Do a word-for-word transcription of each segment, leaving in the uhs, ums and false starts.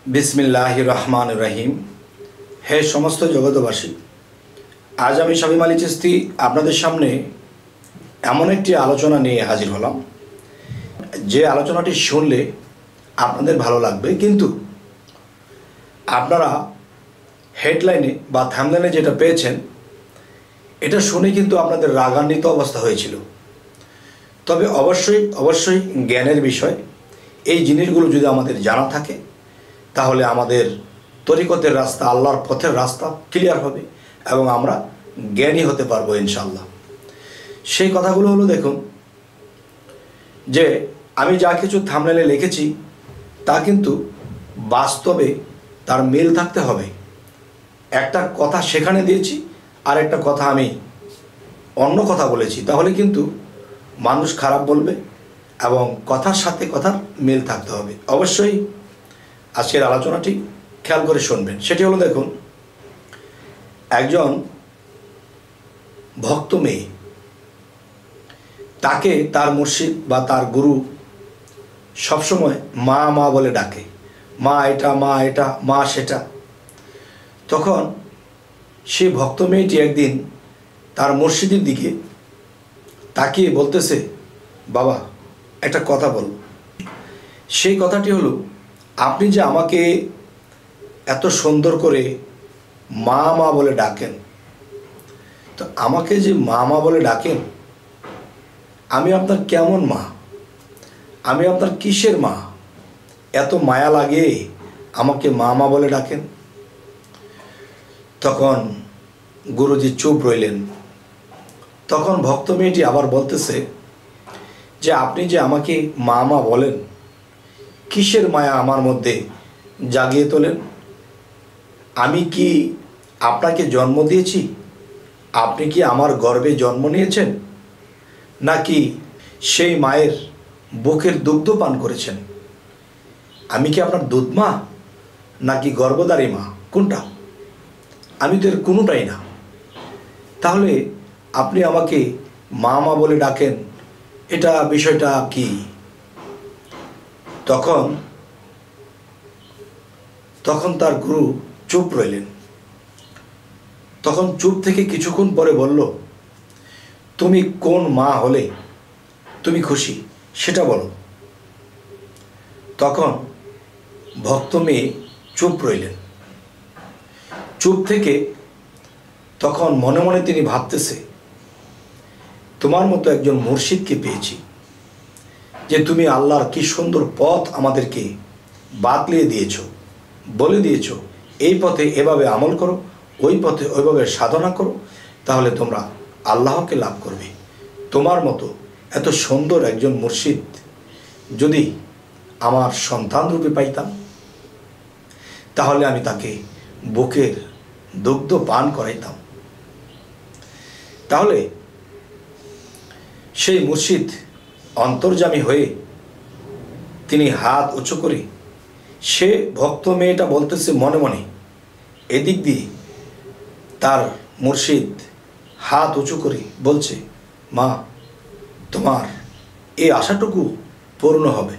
बिस्मिल्लाहिर रहमानिर रहीम। हे समस्त जगतबासी, आज आमी शामीम आली चिश्ती आपनादेर सामने एमन एकटी आलोचना निये हाजिर हलाम जे आलोचनाटी शुनले आपनादेर भालो लागबे, किन्तु आपनारा हेडलाइने बा थाम्बनेले जेटा पेयेछेन एटा शुने किन्तु आपनादेर रागान्वित अवस्था हयेछिलो। तबे अवश्यई अवश्यई ज्ञानेर विषय এই জিনিসগুলো যদি আমাদের জানা থাকে তাহলে আমাদের তরিকতের রাস্তা আল্লাহর পথের রাস্তা ক্লিয়ার হবে এবং আমরা জ্ঞানী হতে পারবো ইনশাআল্লাহ। সেই কথাগুলো হলো, দেখুন যে আমি যা কিছু থাম্বনেলে লিখেছি তা কিন্তু বাস্তবে তার মিল থাকতে হবে। একটা কথা সেখানে দিয়েছি আর একটা কথা আমি অন্য কথা বলেছি, তাহলে কিন্তু মানুষ খারাপ বলবে এবং কথার সাথে কথার মিল থাকতে হবে। অবশ্যই আজকের আলোচনাটি খেয়াল করে শুনবেন। সেটি হলো, দেখুন একজন ভক্ত মেয়ে, তাকে তার মুর্শিদ বা তার গুরু সবসময় মা মা বলে ডাকে, মা এটা মা এটা মা সেটা। তখন সেই ভক্ত মেয়েটি একদিন তার মুর্শিদের দিকে তাকিয়ে বলতেছে, বাবা একটা কথা বল। সেই কথাটি হলো, আপনি যে আমাকে এত সুন্দর করে মা মা বলে ডাকেন, তো আমাকে যে মা মা বলে ডাকেন, আমি আপনার কেমন মা, আমি আপনার কিসের মা, এত মায়া লাগে আমাকে মা মা বলে ডাকেন? তখন গুরুজি চুপ রইলেন। তখন ভক্ত মেয়েটি আবার বলতেছে যে আপনি যে আমাকে মা মা বলেন, কিসের মায়া আমার মধ্যে জাগিয়ে তোলেন? আমি কি আপনাকে জন্ম দিয়েছি? আপনি কি আমার গর্ভে জন্ম নিয়েছেন, নাকি সেই মায়ের বুকের দুগ্ধ পান করেছেন? আমি কি আপনার দুধ মা নাকি গর্ভধারী মা, কোনটা? আমি তো এর কোনোটাই না। তাহলে আপনি আমাকে মা মা বলে ডাকেন, এটা বিষয়টা কি? তখন তখন তার গুরু চুপ রইলেন। তখন চুপ থেকে কিছুক্ষণ পরে বলল, তুমি কোন মা হলে তুমি খুশি সেটা বলো। তখন ভক্ত মেয়ে চুপ রইলেন। চুপ থেকে তখন মনে মনে তিনি ভাবতেছে, তোমার মতো একজন মুর্শিদকে পেয়েছি, যে তুমি আল্লাহর কি সুন্দর পথ আমাদেরকে বাতলিয়ে দিয়েছ, বলে দিয়েছ এই পথে এভাবে আমল করো, ওই পথে ওইভাবে সাধনা করো, তাহলে তোমরা আল্লাহকে লাভ করবে। তোমার মতো এত সুন্দর একজন মুর্শিদ যদি আমার সন্তান রূপে পাইতাম, তাহলে আমি তাকে বুকের দুগ্ধ পান করাইতাম। তাহলে সেই মুর্শিদ অন্তর্যামী হয়ে তিনি হাত উঁচু করে, সে ভক্ত মেয়েটা বলতেছে মনে মনে, এদিক দিয়ে তার মুর্শিদ হাত উঁচু করে বলছে, মা তোমার এই আশাটুকু পূর্ণ হবে।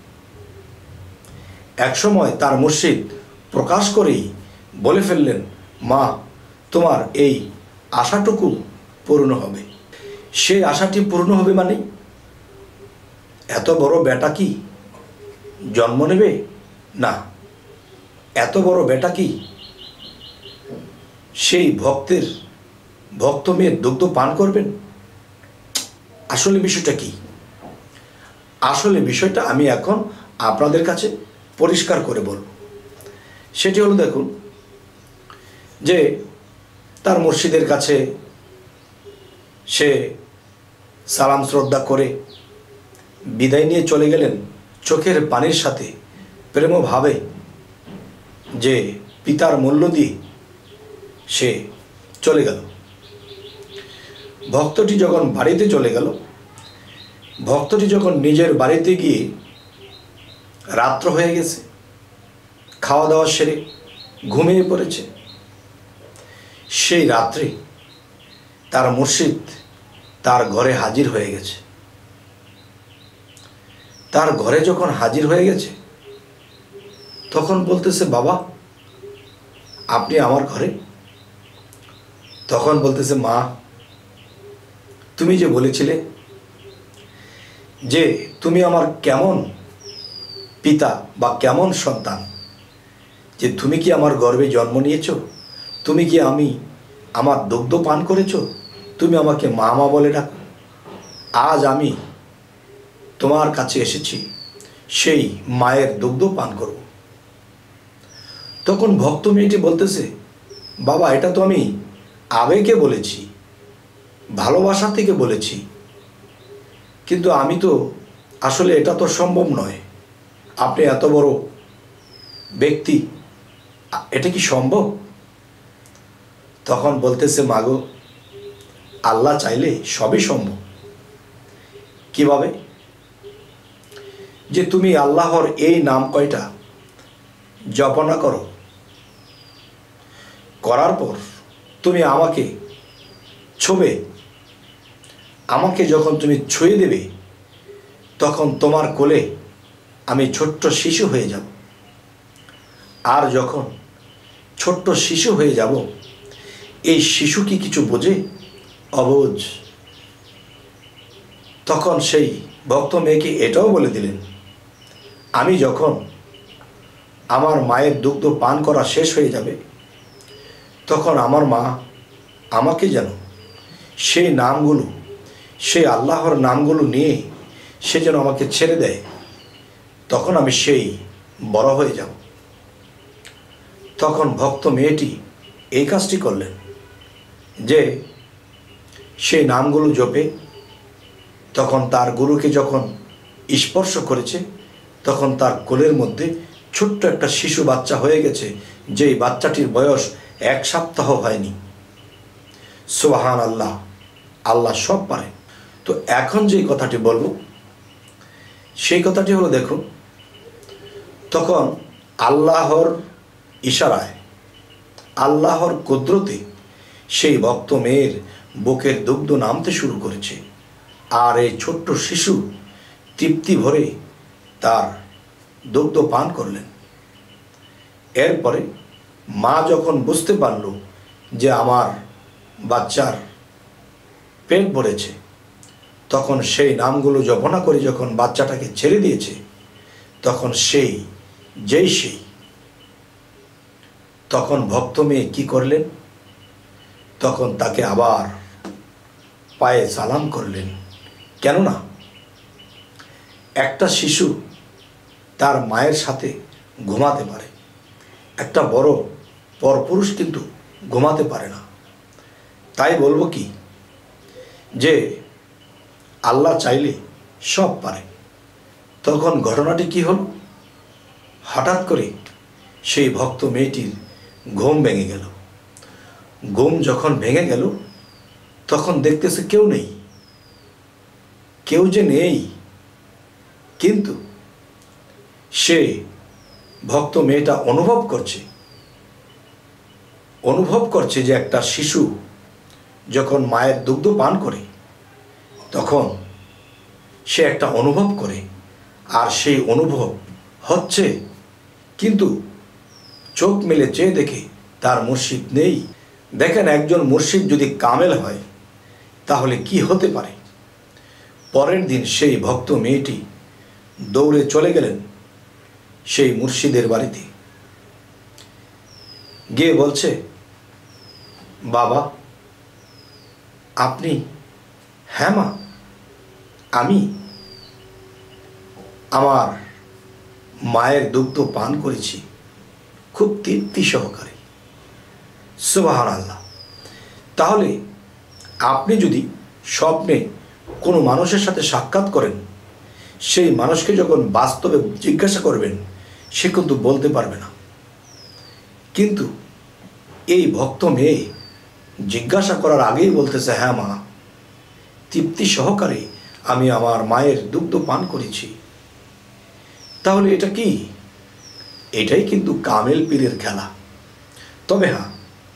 একসময় তার মুর্শিদ প্রকাশ করেই বলে ফেললেন, মা তোমার এই আশাটুকু পূর্ণ হবে। সেই আশাটি পূর্ণ হবে মানে এত বড় বেটা কি জন্ম নেবে? না, এত বড় বেটা কি সেই ভক্তের ভক্ত মেয়ের দুগ্ধ পান করবেন? আসলে বিষয়টা কি? আসলে বিষয়টা আমি এখন আপনাদের কাছে পরিষ্কার করে বলব। সেটি হলো, দেখুন যে তার মুর্শিদের কাছে সে সালাম শ্রদ্ধা করে বিদায় নিয়ে চলে গেলেন, চোখের পানির সাথে প্রেমভাবে যে পিতার মূল্য দিয়ে সে চলে গেল। ভক্তটি যখন বাড়িতে চলে গেল, ভক্তটি যখন নিজের বাড়িতে গিয়ে রাত্র হয়ে গেছে, খাওয়া দাওয়া সেরে ঘুমিয়ে পড়েছে, সেই রাত্রে তার মুর্শিদ তার ঘরে হাজির হয়ে গেছে। তার ঘরে যখন হাজির হয়ে গেছে তখন বলতেছে, বাবা আপনি আমার ঘরে? তখন বলতেছে, মা তুমি যে বলেছিলে যে তুমি আমার কেমন পিতা বা কেমন সন্তান, যে তুমি কি আমার গর্ভে জন্ম নিয়েছো, তুমি কি আমি আমার দুগ্ধ পান করেছো, তুমি আমাকে মা মা বলে ডাকো। আজ আমি তোমার কাছে এসেছি সেই মায়ের দুগ্ধ পান করব। তখন ভক্ত মেয়েটি বলতেছে, বাবা এটা তো আমি আবেগে বলেছি, ভালোবাসা থেকে বলেছি, কিন্তু আমি তো আসলে এটা তো সম্ভব নয়, আপনি এত বড় ব্যক্তি, এটা কি সম্ভব? তখন বলতেছে, মাগো আল্লাহ চাইলে সবই সম্ভব। কিভাবে? যে তুমি আল্লাহর এই নাম কয়টা জপনা করো, করার পর তুমি আমাকে ছোবে, আমাকে যখন তুমি ছুঁয়ে দেবে তখন তোমার কোলে আমি ছোট্ট শিশু হয়ে যাব। আর যখন ছোট্ট শিশু হয়ে যাব, এই শিশু কি কিছু বোঝে? অবুঝ। তখন সেই ভক্ত মেয়েকে এটাও বলে দিলেন, আমি যখন আমার মায়ের দুগ্ধ পান করা শেষ হয়ে যাবে তখন আমার মা আমাকে যেন সেই নামগুলো, সেই আল্লাহর নামগুলো নিয়ে সে যেন আমাকে ছেড়ে দেয়, তখন আমি সেই বড় হয়ে যাব। তখন ভক্ত মেয়েটি এই কাজটি করলেন যে সেই নামগুলো জপে তখন তার গুরুকে যখন স্পর্শ করেছে তখন তার কোলের মধ্যে ছোট্ট একটা শিশু বাচ্চা হয়ে গেছে, যেই বাচ্চাটির বয়স এক সপ্তাহ হয়নি। সুবহান আল্লাহ, আল্লাহ সব পারে। তো এখন যে কথাটি বলবো সেই কথাটি হলো, দেখুন তখন আল্লাহর ইশারায়, আল্লাহর কুদরতে সেই ভক্ত মেয়ের বুকের দুগ্ধ নামতে শুরু করেছে। আর এই ছোট্ট শিশু তৃপ্তি ভরে তার দুগ্ধ পান করলেন। এরপরে মা যখন বুঝতে পারল যে আমার বাচ্চার পেট ভরেছে, তখন সেই নামগুলো জপনা করে যখন বাচ্চাটাকে ছেড়ে দিয়েছে, তখন সেই যেই সেই তখন ভক্ত মেয়ে কী করলেন, তখন তাকে আবার পায়ে সালাম করলেন। কেননা একটা শিশু তার মায়ের সাথে ঘুমাতে পারে, একটা বড় পরপুরুষ কিন্তু ঘুমাতে পারে না। তাই বলবো কি যে আল্লাহ চাইলে সব পারে। তখন ঘটনাটি কি হল, হঠাৎ করে সেই ভক্ত মেয়েটির ঘুম ভেঙে গেল। ঘুম যখন ভেঙে গেল তখন দেখতেছে কেউ নেই, কেউ যে নেই, কিন্তু সে ভক্ত মেয়েটা অনুভব করছে অনুভব করছে যে একটা শিশু যখন মায়ের দুগ্ধ পান করে তখন সে একটা অনুভব করে, আর সেই অনুভব হচ্ছে, কিন্তু চোখ মেলে চেয়ে দেখে তার মুর্শিদ নেই। দেখেন, একজন মুর্শিদ যদি কামেল হয় তাহলে কি হতে পারে। পরের দিন সেই ভক্ত মেয়েটি দৌড়ে চলে গেলেন সেই মুর্শিদের বাড়িতে, গিয়ে বলছে, বাবা আপনি? হ্যাঁ মা, আমি আমার মায়ের দুগ্ধ পান করেছি খুব তৃপ্তি সহকারে। সুবহানাল্লাহ। তাহলে আপনি যদি স্বপ্নে কোনো মানুষের সাথে সাক্ষাৎ করেন, সেই মানুষকে যখন বাস্তবে জিজ্ঞাসা করবেন সে কিন্তু বলতে পারবে না, কিন্তু এই ভক্ত মেয়ে জিজ্ঞাসা করার আগেই বলতেছে, হ্যাঁ মা, তৃপ্তি সহকারে আমি আমার মায়ের দুগ্ধ পান করেছি। তাহলে এটা কি? এটাই কিন্তু কামেল পীরের খেলা। তবে হ্যাঁ,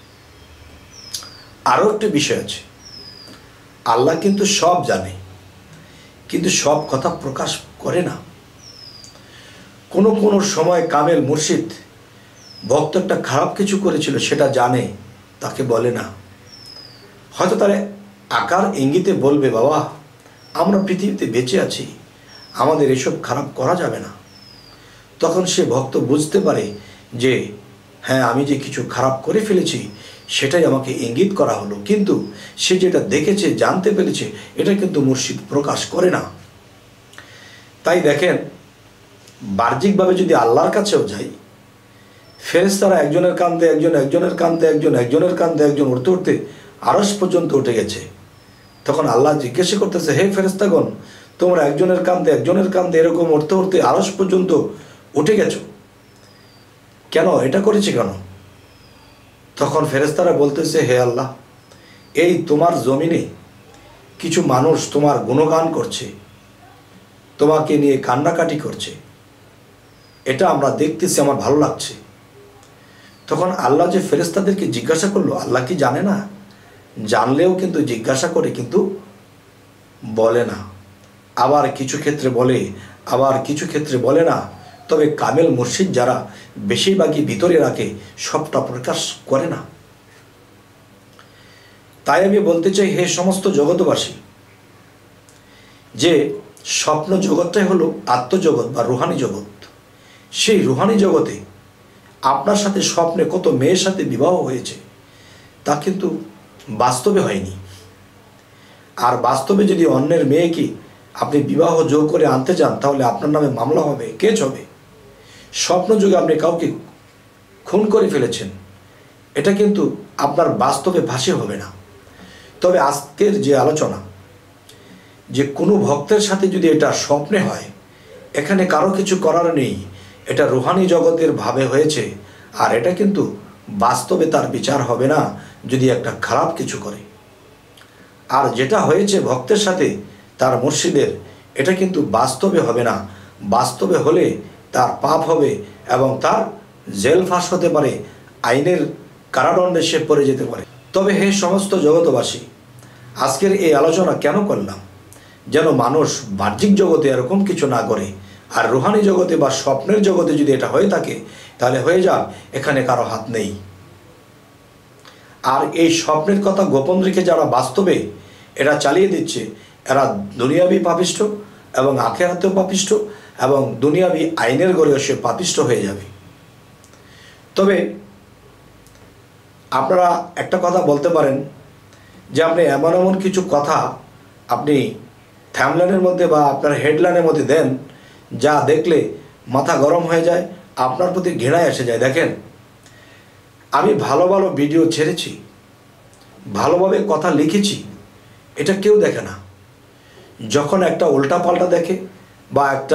আরও একটা বিষয় আছে, আল্লাহ কিন্তু সব জানে, কিন্তু সব কথা প্রকাশ করে না। কোনো কোনো সময় কামেল মুর্শিদ ভক্ত একটা খারাপ কিছু করেছিল সেটা জানে, তাকে বলে না। হয়তো তার আকার ইঙ্গিতে বলবে, বাবা আমরা পৃথিবীতে বেঁচে আছি, আমাদের এসব খারাপ করা যাবে না। তখন সে ভক্ত বুঝতে পারে যে হ্যাঁ, আমি যে কিছু খারাপ করে ফেলেছি সেটাই আমাকে ইঙ্গিত করা হলো, কিন্তু সে যেটা দেখেছে, জানতে পেরেছে, এটা কিন্তু মুর্শিদ প্রকাশ করে না। তাই দেখেন, বাহ্যিকভাবে যদি আল্লাহর কাছেও যাই, ফেরেশতারা একজনের কান্দে একজন, একজনের কান্দে একজন, একজনের কান্দে একজন, উঠতে উঠতে আরশ পর্যন্ত উঠে গেছে। তখন আল্লাহ জিজ্ঞাসা করতেছে, হে ফেরেশতাগণ, তোমরা একজনের কান্দে একজনের কান্দে এরকম উঠতে উঠতে আরশ পর্যন্ত উঠে গেছো কেন? এটা করেছে কেন? তখন ফেরেশতারা বলতেছে, হে আল্লাহ, এই তোমার জমিনে কিছু মানুষ তোমার গুণগান করছে, তোমাকে নিয়ে কান্নাকাটি করছে, এটা আমরা দেখতেছি, আমার ভালো লাগছে। তখন আল্লাহ যে ফেরেশতাদেরকে জিজ্ঞাসা করলো, আল্লাহ কি জানে না? জানলেও কিন্তু জিজ্ঞাসা করে, কিন্তু বলে না। আবার কিছু ক্ষেত্রে বলে, আবার কিছু ক্ষেত্রে বলে না। তবে কামেল মুর্শিদ যারা বেশিরভাগই ভিতরে রাখে, সবটা প্রকাশ করে না। তাই আমি বলতে চাই, হে সমস্ত জগৎবাসী, যে স্বপ্ন জগৎটাই হলো আত্মজগৎ বা রুহানি জগৎ। সেই রুহানি জগতে আপনার সাথে স্বপ্নে কত মেয়ের সাথে বিবাহ হয়েছে, তা কিন্তু বাস্তবে হয়নি। আর বাস্তবে যদি অন্যের মেয়েকে আপনি বিবাহ যোগ করে আনতে চান, তাহলে আপনার নামে মামলা হবে, কেস হবে। স্বপ্ন যুগে আপনি কাউকে খুন করে ফেলেছেন, এটা কিন্তু আপনার বাস্তবে ভাসে হবে না। তবে আজকের যে আলোচনা, যে কোনো ভক্তের সাথে যদি এটা স্বপ্নে হয়, এখানে কারো কিছু করার নেই, এটা রুহানি জগতের ভাবে হয়েছে, আর এটা কিন্তু বাস্তবে তার বিচার হবে না যদি একটা খারাপ কিছু করে। আর যেটা হয়েছে ভক্তের সাথে তার মুর্শিদের, এটা কিন্তু বাস্তবে হবে না। বাস্তবে হলে তার পাপ হবে এবং তার জেল ফাঁস হতে পারে, আইনের কারাদণ্ডে সে পড়ে যেতে পারে। তবে হে সমস্ত জগতবাসী, আজকের এই আলোচনা কেন করলাম? যেন মানুষ বাহ্যিক জগতে এরকম কিছু না করে, আর রুহানি জগতে বা স্বপ্নের জগতে যদি এটা হয়ে থাকে, তাহলে হয়ে যাক, এখানে কারো হাত নেই। আর এই স্বপ্নের কথা গোপন রেখে যারা বাস্তবে এরা চালিয়ে দিচ্ছে, এরা দুনিয়াবি পাপিষ্ঠ এবং আখিরাতেও পাপিষ্ঠ, এবং দুনিয়াবি আইনের গড়েও সে পাপিষ্ঠ হয়ে যাবে। তবে আপনারা একটা কথা বলতে পারেন যে আপনি এমন এমন কিছু কথা আপনি থাম্বনেলের মধ্যে বা আপনার হেডলাইনের মধ্যে দেন, যা দেখলে মাথা গরম হয়ে যায়, আপনার প্রতি ঘৃণায় এসে যায়। দেখেন, আমি ভালো ভালো ভিডিও ছেড়েছি, ভালোভাবে কথা লিখেছি, এটা কেউ দেখে না। যখন একটা উল্টাপাল্টা দেখে বা একটা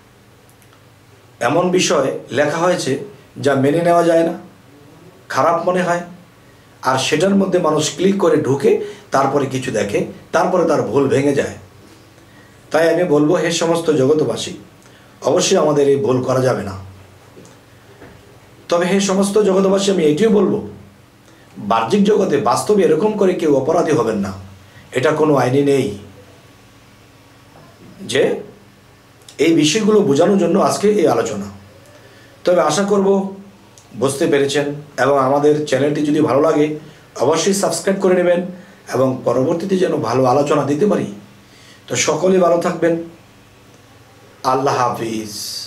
এমন বিষয় লেখা হয়েছে যা মেনে নেওয়া যায় না, খারাপ মনে হয়, আর সেটার মধ্যে মানুষ ক্লিক করে ঢুকে তারপরে কিছু দেখে, তারপরে তার ভুল ভেঙে যায়। তাই আমি বলবো, হে সমস্ত জগৎবাসী, অবশ্যই আমাদের এই ভুল করা যাবে না। তবে হে সমস্ত জগৎবাসী, আমি এটিও বলবো, বাহ্যিক জগতে বাস্তবে এরকম করে কেউ অপরাধী হবেন না, এটা কোনো আইনে নেই। যে এই বিষয়গুলো বোঝানোর জন্য আজকে এই আলোচনা। তবে আশা করব বুঝতে পেরেছেন, এবং আমাদের চ্যানেলটি যদি ভালো লাগে অবশ্যই সাবস্ক্রাইব করে নেবেন, এবং পরবর্তীতে যেন ভালো আলোচনা দিতে পারি। তো সকলেই ভালো থাকবেন। আল্লাহ হাফিজ।